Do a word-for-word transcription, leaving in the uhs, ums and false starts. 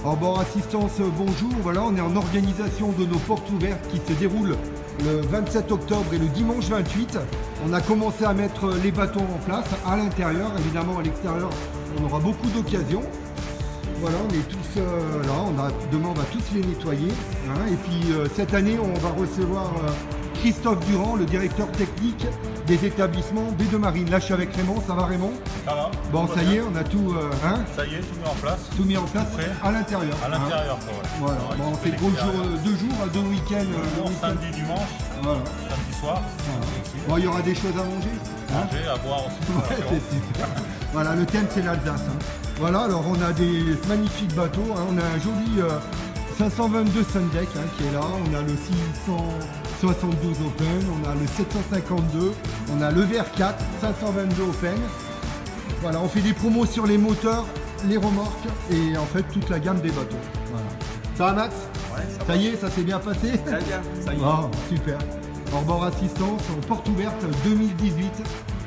Alors bord assistance, bonjour, voilà, on est en organisation de nos portes ouvertes qui se déroulent le vingt-sept octobre et le dimanche vingt-huit. On a commencé à mettre les bateaux en place à l'intérieur, évidemment à l'extérieur on aura beaucoup d'occasions. Voilà, on est tous euh, là, on a, demain on va tous les nettoyer. Hein, et puis euh, cette année on va recevoir euh, Christophe Durand, le directeur technique des établissements B deux Marine. Là je suis avec Raymond, ça va Raymond? Ça va. Bon ça y est, on a tout, euh, hein, ça y est, tout mis en place. Tout mis en place à l'intérieur. À l'intérieur, hein. Ouais. Voilà. Bon, on fait gros jour, deux jours, deux week-ends. Deux jours, samedi, dimanche, voilà. samedi soir. Voilà. Bon, il y aura des choses à manger. Hein, manger, à boire aussi. Ouais, c'est super. Voilà, le thème c'est l'Alsace. Hein. Voilà, alors on a des magnifiques bateaux. Hein. On a un joli euh, cinq cent vingt-deux Sundeck hein, qui est là. On a le six cent soixante-douze Open, on a le sept cent cinquante-deux, on a le V R quatre cinq cent vingt-deux Open. Voilà, on fait des promos sur les moteurs, les remorques et en fait toute la gamme des bateaux. Voilà. Ça va Max? Ouais, ça, ça y est, ça s'est bien passé? Très bien, ça y est. Oh, super. Hors bord assistance, porte ouverte deux mille dix-huit.